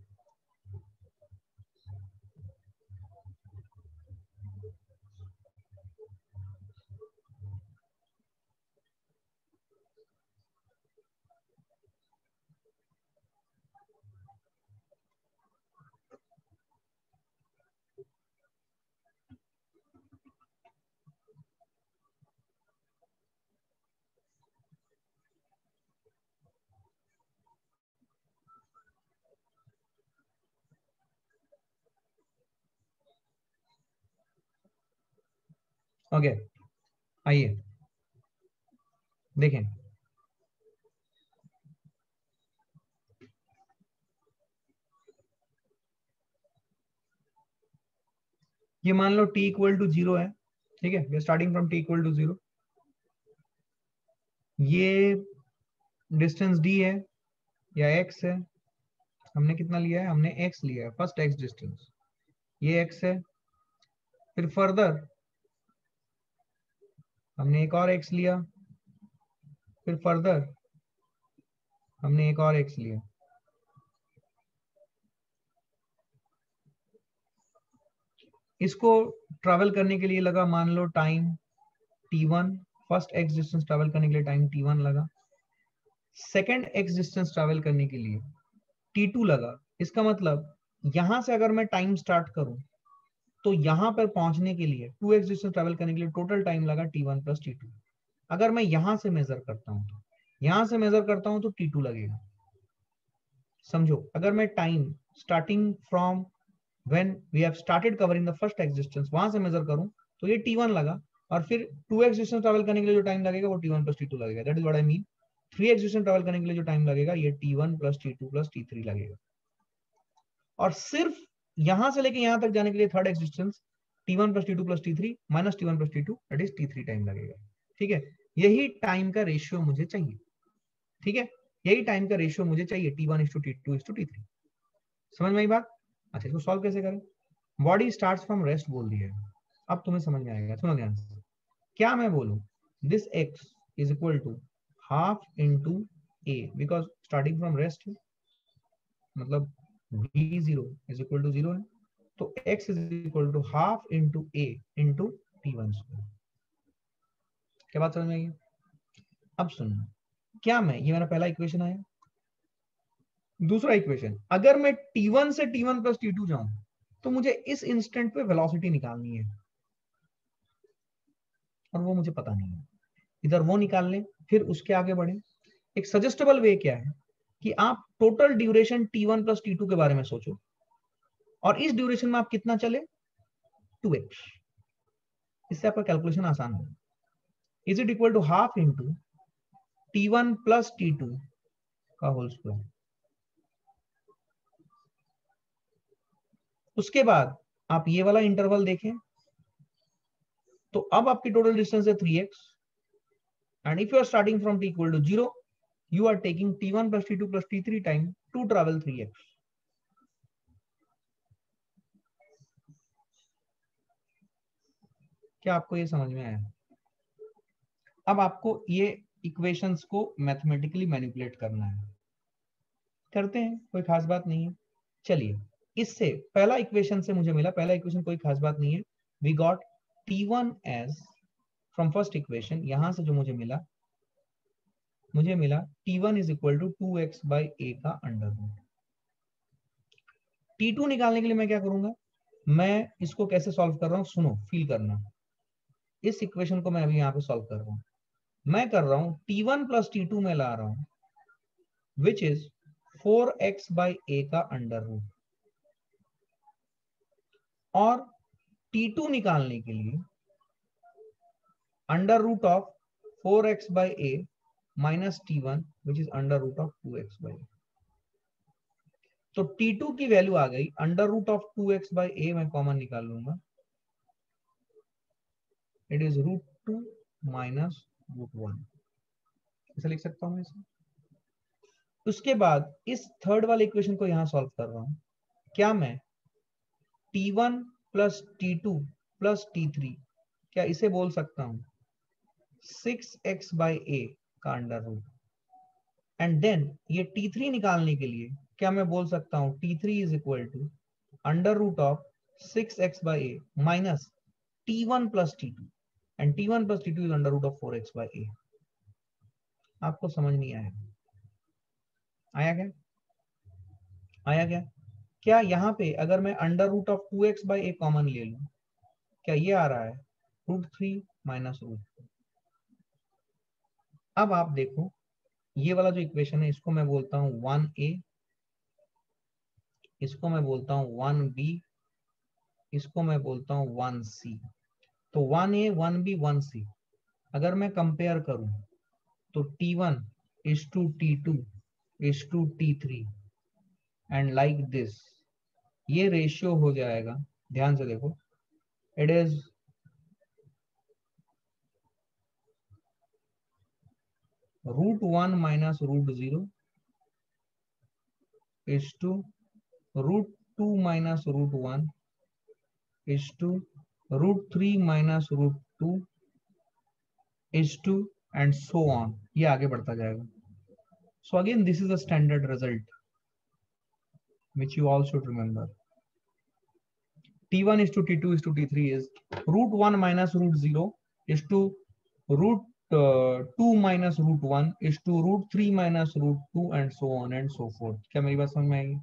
ओके, आइए देखें। ये मान लो t इक्वल टू जीरो है, ठीक है? We are starting from t equal to zero. ये डिस्टेंस d है या x है, हमने कितना लिया है? हमने x लिया है, फर्स्ट x डिस्टेंस, ये x है। फिर फर्दर हमने एक और x लिया, फिर फर्दर हमने एक और x लिया। इसको ट्रैवल करने के लिए लगा मान लो time t one, first x distance travel करने के लिए टाइम टी वन लगा। सेकेंड x डिस्टेंस ट्रैवल करने के लिए टी टू लगा। इसका मतलब यहां से अगर मैं टाइम स्टार्ट करूं तो यहां पर पहुंचने के लिए टू एक्स डिस्टेंस ट्रैवल करने के लिए टोटल टाइम लगा t one plus t two. अगर मैं यहां से मेजर करता हूं तो यहां से मेजर करता हूं तो टी टू लगेगा। समझो, अगर मैं time starting from when we have started covering the first x distance वहां से मेजर करूं तो ये टी वन लगा, और फिर टू एक्स डिस्टेंस ट्रैवल करने के लिए जो टाइम लगेगा वो t one plus t two लगेगा। That is what I mean. Three x distance travel करने के लिए जो टाइम लगेगा ये t one plus t two plus t three लगेगा। और सिर्फ यहां से लेके यहां तक जाने के लिए third x distance t one plus t two plus t three minus t one plus t two that is t three time लगेगा। ठीक है, यही टाइम का रेशियो मुझे चाहिए। ठीक है, यही टाइम का रेशियो मुझे चाहिए, t one is to T two is to t three. समझ में आई बात? अच्छा, इसको सॉल्व कैसे करें? बॉडी स्टार्ट्स फ्रॉम रेस्ट बोल दिया है, अब तुम्हें समझ में आएगा। सुनो ध्यान से, क्या मैं बोलूं this x is equal to half into a, because starting from rest है, मतलब v zero is equal to zero है, तो x is equal to half into a into t one square. क्या बात समझ में आई? अब सुनना, क्या मैं, ये मेरा पहला इक्वेशन आया। दूसरा इक्वेशन, अगर मैं टी वन से t one plus t two जाऊं तो मुझे इस इंस्टेंट पे वेलोसिटी निकालनी है, और वो मुझे पता नहीं है। इधर वो निकाल लें, फिर उसके आगे बढ़े। एक सजेस्टेबल वे क्या है कि आप total duration t one plus t two के बारे में सोचो, और इस ड्यूरेशन में आप कितना चले, टू एक्स। इससे आपका कैलकुलेशन आसान होगा। Is it equal to half into t one plus t two का होल स्क्वायर। उसके बाद आप ये वाला इंटरवल देखें तो अब आपकी टोटल डिस्टेंस है three x, and if you are starting from t equal to zero you are taking t one plus t two plus t three time to travel three x. क्या आपको ये समझ में आया? अब आपको ये इक्वेशंस को मैथमेटिकली मैनिपुलेट करना है। करते हैं, कोई खास बात नहीं है। चलिए, इससे पहला इक्वेशन से मुझे मिला, पहला इक्वेशन कोई खास बात नहीं है। We got t one as from first equation, यहां से जो मुझे मिला, मुझे मिला t one is equal to two x by a का अंडर रूट। टी टू निकालने के लिए मैं क्या करूंगा, मैं इसको कैसे सॉल्व कर रहा हूं, सुनो, फील करना। इस इक्वेशन को मैं अभी यहां पे सॉल्व कर रहा हूं। मैं कर रहा हूं t one plus t two में ला रहा हूं, which is four x by a का अंडर रूट, और टी टू निकालने के लिए under root of four x by a minus t one which is under root of two x by a. तो टी टू की वैल्यू आ गई under root of two x by a, मैं कॉमन निकाल लूंगा, it is root two minus root one. ऐसे लिख सकता हूं इसे। उसके बाद इस थर्ड वाले इक्वेशन को यहां सॉल्व कर रहा हूं। क्या मैं t one plus t two plus t three, क्या इसे बोल सकता हूं सिक्स एक्स बाई ए का अंडर रूट, एंड देन ये टी थ्री निकालने के लिए क्या मैं बोल सकता हूं t three is equal to under root of six x by a minus t one plus t two, and t one plus t two is under root of four x by a. आपको समझ नहीं आया? आया क्या? आया क्या? क्या यहाँ पे अगर मैं under root of two x by a common ले लूं, क्या ये आ रहा है root three minus root two. अब आप देखो ये वाला जो इक्वेशन है इसको मैं बोलता हूं वन ए, इसको मैं बोलता हूं वन बी, इसको मैं बोलता हूं वन सी। तो one A one B one C अगर मैं कंपेयर करूं तो t one is to T two is to t three and like this, ये रेशियो हो जाएगा। ध्यान से देखो, it is root one minus root zero is to root two minus root one is to root three minus root two is to and so on, ये आगे बढ़ता जाएगा। So again this is a standard result which you all should remember. T one is to T two is to T three is root one minus root zero is to root uh, two minus root one is to root three minus root two and so on and so forth. क्या मेरी बात समझ में आई?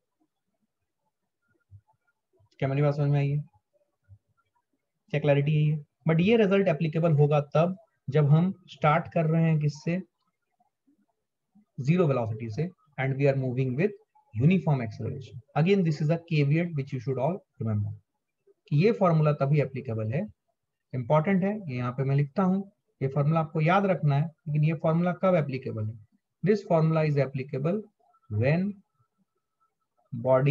क्या मेरी बात समझ में आई है? क्या क्लैरिटी है ये? बट ये रिजल्ट एप्लीकेबल होगा तब जब हम स्टार्ट कर रहे हैं किससे? जीरो वेलोसिटी से, and we are moving with uniform acceleration. Again this is a caveat which you should all remember कि ये फॉर्मूला तभी एप्लीकेबल है, इंपॉर्टेंट है, ये यहाँ पे मैं लिखता हूं, ये फॉर्मूला आपको याद रखना है। लेकिन ये फॉर्मूला कब एप्लीकेबल है? This formula is applicable when body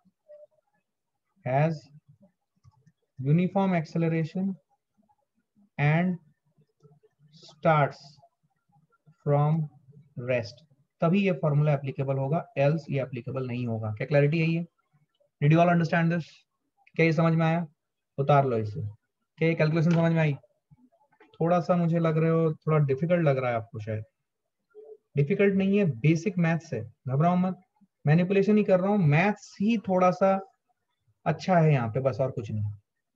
has uniform acceleration and starts from rest, तभी ये फॉर्मूला एप्लीकेबल होगा, एल्स ये एप्लीकेबल नहीं होगा। क्या क्लैरिटी है ये? Did you all understand this? क्या ये समझ में आया? उतार लो इसे। क्या ये कैलकुलेशन समझ में आई? थोड़ा सा मुझे लग रहे हो थोड़ा डिफिकल्ट लग रहा है आपको, शायद डिफिकल्ट नहीं है, बेसिक मैथ्स है, घबराओ मत, मैनिपुलेशन ही कर रहा हूं, मैथ्स ही थोड़ा सा अच्छा है यहाँ पे, बस और कुछ नहीं।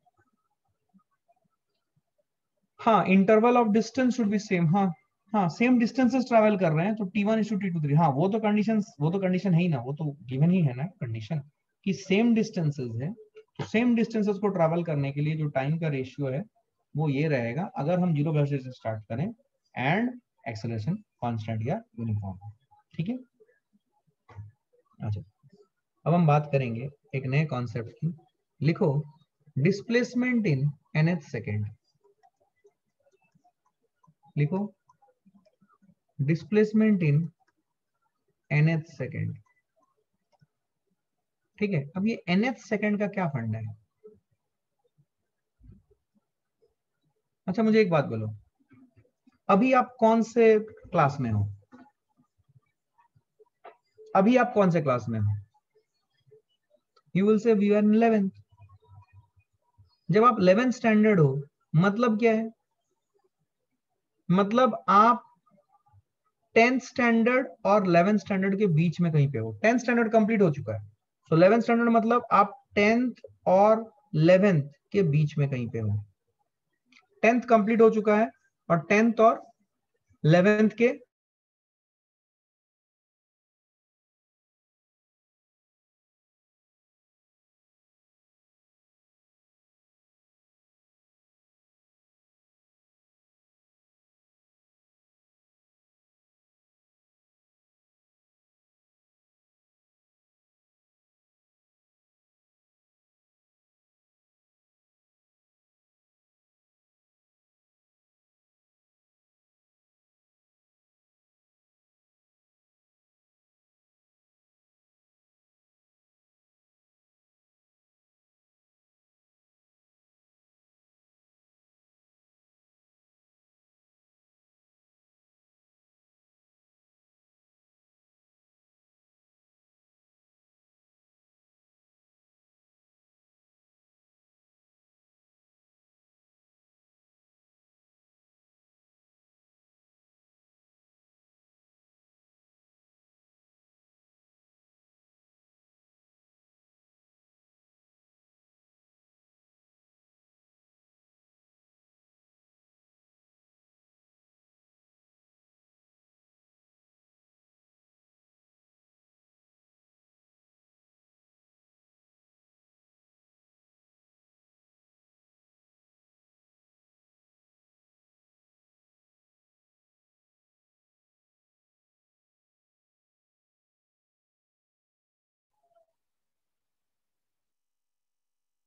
हाँ, interval of distance should be same. हाँ हाँ, सेम डिस्टेंसेस ट्रैवल कर रहे हैं तो t one is to T to three, हाँ वो तो कंडीशन, वो तो कंडीशन है ही ना, वो तो गिवन ही है ना कंडीशन कि सेम डिस्टेंसेस है। तो सेम डिस्टेंसेस को ट्रैवल करने के लिए जो टाइम का रेशियो है वो ये रहेगा अगर हम जीरो वेलोसिटी से स्टार्ट करें एंड एक्सेलरेशन कांस्टेंट या यूनिफॉर्म। ठीक है, अच्छा अब हम बात करेंगे एक नए कॉन्सेप्ट की। लिखो डिस्प्लेसमेंट इन nth सेकेंड। लिखो डिस्प्लेसमेंट इन nth सेकेंड। ठीक है, अब ये nth सेकेंड का क्या फंडा है? अच्छा मुझे एक बात बोलो, अभी आप कौन से क्लास में हो? अभी आप कौन से क्लास में हो? You will say we are in eleventh. जब आप इलेवेंथ स्टैंडर्ड हो मतलब क्या है? मतलब आप टेंथ स्टैंडर्ड और इलेवेंथ स्टैंडर्ड के बीच में कहीं पे हो। टेंथ स्टैंडर्ड कंप्लीट हो चुका है, सो इलेवेंथ स्टैंडर्ड मतलब आप टेंथ और इलेवेंथ के बीच में कहीं पे हो। टेंथ कंप्लीट हो चुका है और टेंथ और इलेवेंथ के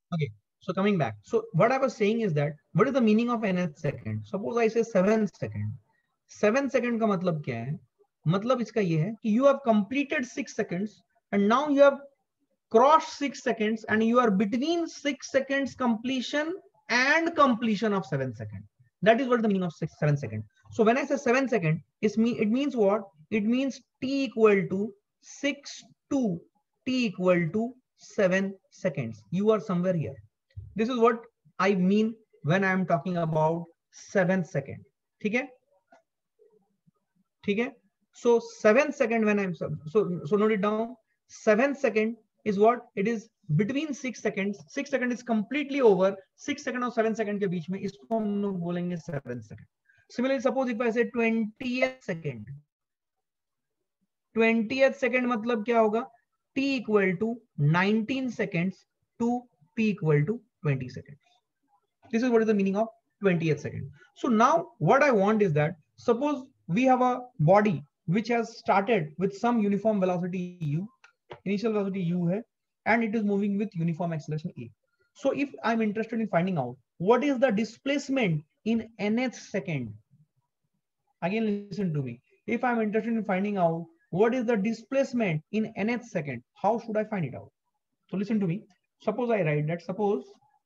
Okay. So coming back. So what I was saying is that what is the meaning of nth second? Suppose I say seven second. seven second का मतलब क्या है? मतलब इसका ये है कि you have completed six seconds and now you have crossed six seconds and you are between six seconds completion and completion of seven second. That is what the meaning of six, seven second. So when I say seven second, it mean it means what? It means t equal to six to t equal to seven seconds. You are somewhere here. This is what I mean when I am talking about seven second. ठीक है? ठीक है? So seven second when I'm so so note it down. Seven second is what? It is between six seconds. Six second is completely over. Six second और seven second के बीच में इसको हम लोग बोलेंगे seven second. Similarly, suppose if I say twentieth second. twentieth second मतलब क्या होगा? T equal to nineteen seconds to T equal to twenty seconds. This is what is the meaning of twentieth second. So now what I want is that suppose we have a body which has started with some uniform velocity u, initial velocity u hai, and it is moving with uniform acceleration a. So if I'm interested in finding out what is the displacement in nth second, again listen to me. If I'm interested in finding out what is the displacement in nth second, how should I find it out? So listen to me. Suppose I write that suppose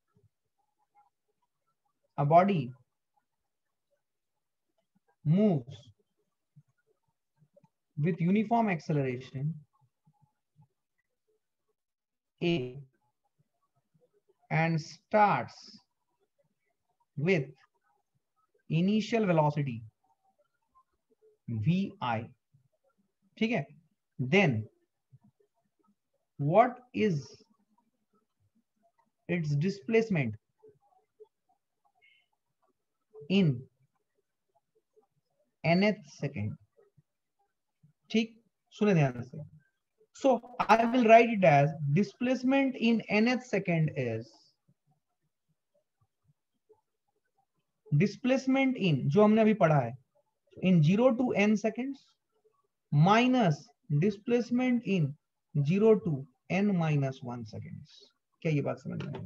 a body moves with uniform acceleration a and starts with initial velocity vi, ठीक है? Then what is its displacement in nth second? ठीक, सुने ध्यान से. So I will write it as displacement in nth second is displacement in जो हमने अभी पढ़ा है in zero to n seconds minus displacement in zero to n minus one seconds. क्या ये बात समझ में आई?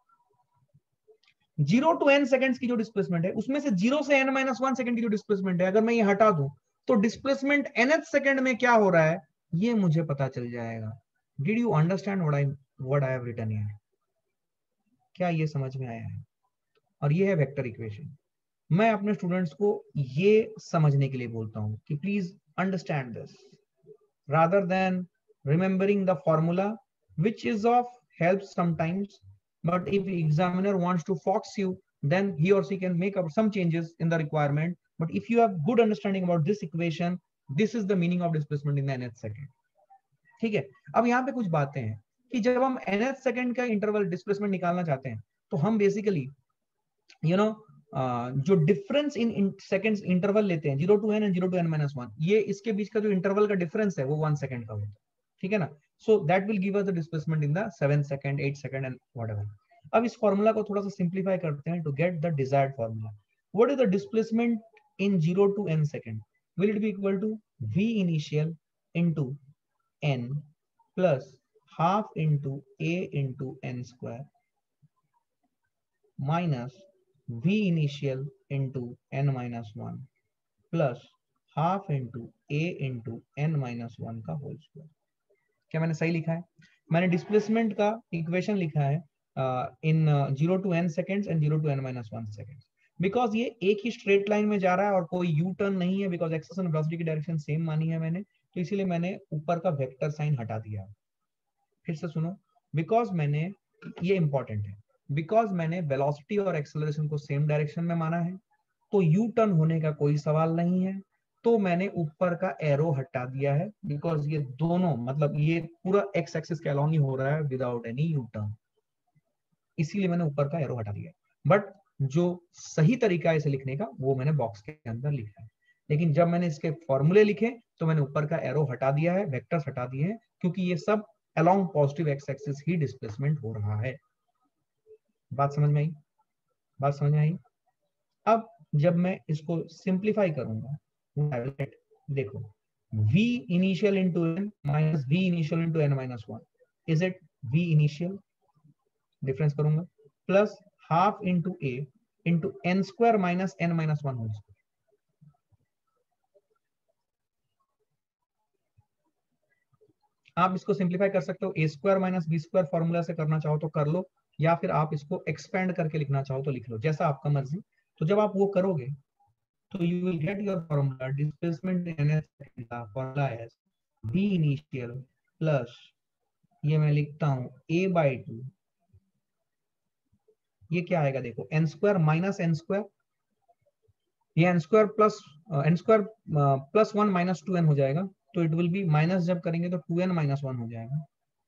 जीरो टू एन सेकंड्स की जो डिस्प्लेसमेंट है उसमें से जीरो से एन माइनस वन सेकंड की जो डिस्प्लेसमेंट है, अगर मैं ये हटा दूं तो डिस्प्लेसमेंट nth सेकंड में क्या हो रहा है ये मुझे पता चल जाएगा. Did you understand what I what I have written here? क्या ये समझ में आया है? और ये है वेक्टर इक्वेशन. मैं अपने स्टूडेंट्स को ये समझने के लिए बोलता हूं कि please understand this rather than remembering the formula, which is of help sometimes, but if the examiner wants to fox you, then he or she can make up some changes in the requirement. But if you have good understanding about this equation, this is the meaning of displacement in the nth second. ठीक है? अब यहाँ पे कुछ बातें हैं कि जब हम nth second का इंटरवल डिस्प्लेसमेंट निकालना चाहते हैं तो हम बेसिकली यू नो जो डिफरेंस इन सेकंड्स इंटरवल लेते हैं zero to n and zero to n minus one, ये इसके बीच का जो इंटरवल का डिफरेंस है वो वन सेकंड का होता है. ठीक है ना? So that will give us the displacement in the seven second, eight second and whatever. अब इस फार्मूला को थोड़ा सा सिंपलीफाई करते हैं to get the desired formula. What is the displacement in zero to n second? Will it be equal to v initial into n plus half into a into n square minus v initial into n minus one plus half into a into n minus one का होल स्क्वायर. क्या मैंने सही लिखा है? मैंने डिस्प्लेसमेंट का इक्वेशन लिखा है in zero to n seconds and zero to n minus one seconds, because ये एक ही स्ट्रेट लाइन में जा रहा है और कोई यू टर्न नहीं है, बिकॉज एक्सेस एंड वेलोसिटी की डायरेक्शन सेम मानी है मैंने, तो इसीलिए मैंने ऊपर का वेक्टर साइन हटा दिया. फिर से सुनो, बिकॉज मैंने, ये इंपॉर्टेंट है, बिकॉज मैंने वेलोसिटी और एक्सेलरेशन को सेम डायरेक्शन में माना है तो यू टर्न होने का कोई सवाल नहीं है, तो मैंने ऊपर का एरो हटा दिया है, बिकॉज ये दोनों मतलब ये पूरा एक्स एक्सिस के अलोंग ही हो रहा है विदाउट एनी यू टर्न, इसीलिए मैंने ऊपर का एरो हटा दिया. बट जो सही तरीका है इसे लिखने का वो मैंने बॉक्स के अंदर लिखा है, लेकिन जब मैंने इसके फॉर्मूले लिखे तो मैंने ऊपर का एरो हटा दिया है, वेक्टर्स हटा दिए हैं, क्योंकि ये सब अलोंग पॉजिटिव एक्स एक्सिस ही डिस्प्लेसमेंट हो रहा है. बात समझ में आई? बात समझ में आई? अब जब मैं इसको सिंप्लीफाई करूंगा, देखो v initial into n minus v initial into n minus one, is it v initial? Difference करूंगा, plus half into a into n square minus n minus one whole square. आप इसको सिंप्लीफाई कर सकते हो, a square minus b square formula से करना चाहो तो कर लो, या फिर आप इसको एक्सपेंड करके लिखना चाहो तो लिख लो, जैसा आपका मर्जी। तो जब आप वो करोगे तो you will get your formula, displacement in n का फॉर्मूला है बी इनिशियल प्लस, ये मैं लिखता हूं ए बाई टू, ये क्या आएगा देखो, n square minus n square, ये n square plus n square plus one minus two n हो जाएगा, तो इट विल बी माइनस जब करेंगे तो टू एन माइनस वन हो जाएगा।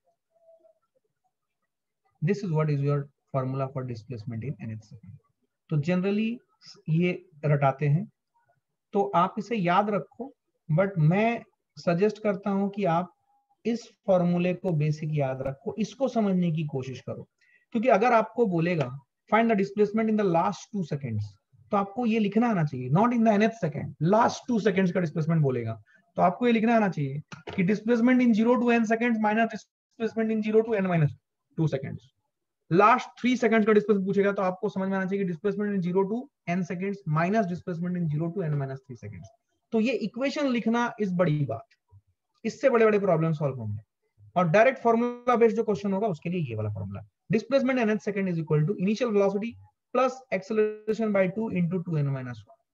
This is what is your formula for displacement in nth second. तो जनरली ये रटाते हैं, तो आप इसे याद रखो, बट मैं सजेस्ट करता हूं कि आप इस फॉर्मूले को बेसिक याद रखो, इसको समझने की कोशिश करो, क्योंकि अगर आपको बोलेगा find the displacement in the last two seconds, तो आपको ये लिखना आना चाहिए, not in the nth second, last two seconds का डिस्प्लेसमेंट बोलेगा तो आपको ये लिखना आना चाहिए कि displacement in zero to n seconds minus displacement in zero to n minus two seconds. Last three seconds का डिस्प्लेसमेंट पूछेगा तो आपको समझ में आना चाहिए कि displacement in zero to n seconds minus displacement in zero to n minus three seconds. तो ये इक्वेशन लिखना इस बड़ी बात, इससे बड़े बड़े प्रॉब्लम सॉल्व होंगे। और डायरेक्ट फॉर्मूला बेस्ड जो क्वेश्चन होगा उसके लिए ये वाला formula, displacement in nth second is equal to initial velocity plus acceleration by two into two n minus one.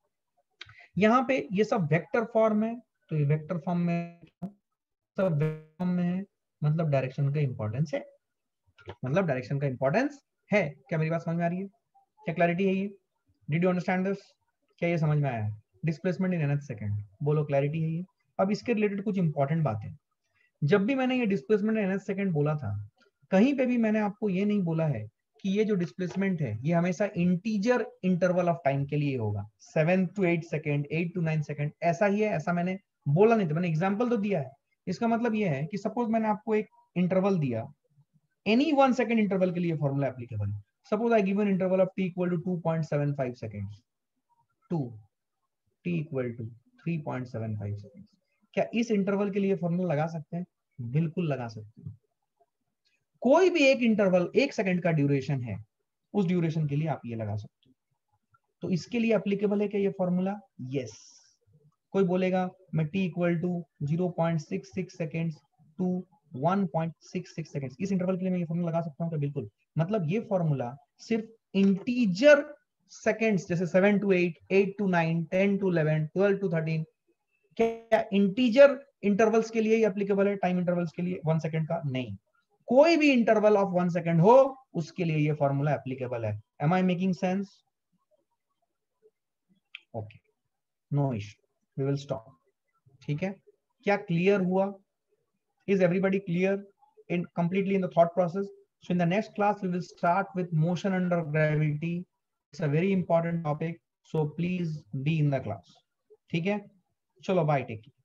यहाँ पे ये सब वेक्टर फॉर्म है, तो ये वेक्टर फॉर्म में सब फॉर्म में है, मतलब डायरेक्शन का इंपॉर्टेंस है, मतलब डायरेक्शन का इंपॉर्टेंस है। क्या मेरी बात समझ में आ रही है? क्या क्लैरिटी है ये? Did you understand this? क्या ये समझ में आया? डिस्प्लेसमेंट इन nth सेकंड, बोलो क्लैरिटी है ये? अब इसके रिलेटेड कुछ इंपॉर्टेंट बातें, जब भी मैंने ये डिस्प्लेसमेंट इन nth सेकंड बोला था, कहीं पे भी मैंने आपको ये नहीं बोला है कि ये जो डिस्प्लेसमेंट है ये हमेशा इंटीजर इंटरवल ऑफ टाइम के लिए होगा, seven to eight second, eight to nine second, ऐसा ही है, ऐसा मैंने बोला नहीं था, मैंने एग्जांपल तो दिया है। इसका मतलब ये है कि सपोज मैंने आपको एक इंटरवल दिया, एनी वन सेकंड इंटरवल के लिए फॉर्मूला एप्लीकेबल है। Suppose I given interval of t equal to two point seven five seconds, to t equal to three point seven five seconds. क्या इस इंटरवल के लिए फॉर्मूला लगा सकते हैं? बिल्कुल लगा सकते हैं। कोई भी एक इंटरवल, एक सेकंड का ड्यूरेशन है, उस ड्यूरेशन के लिए आप ये लगा सकते हो। तो इसके लिए एप्लीकेबल है क्या ये फॉर्मूला? यस। कोई बोलेगा मैं t equal to zero point six six seconds to one point six six seconds, इस इंटरवल के लिए मैं ये फॉर्मूला लगा सकता हूं क्या? बिल्कुल। मतलब ये फॉर्मूला सिर्फ इंटीजर सेकंड्स, जैसे seven to eight, eight to nine, ten to eleven, twelve to thirteen, क्या इंटीजर इंटरवल्स के लिए एप्लीकेबल है? टाइम इंटरवल्स के लिए वन सेकंड का नहीं, कोई भी इंटरवल ऑफ वन सेकंड हो उसके लिए ये फॉर्मूला एप्लीकेबल है। Am I making sense? Okay, no issue, we will stop. ठीक है, क्या क्लियर हुआ? Is everybody clear in completely in the thought process? So in the next class we will start with motion under gravity. It's a very important topic, so please be in the class. ठीक है, चलो bye, take care.